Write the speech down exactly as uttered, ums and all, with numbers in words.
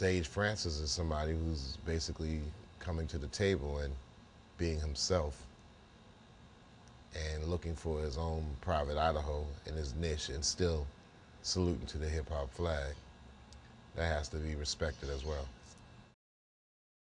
Sage Francis is somebody who's basically coming to the table and being himself and looking for his own private Idaho in his niche and still saluting to the hip hop flag. That has to be respected as well.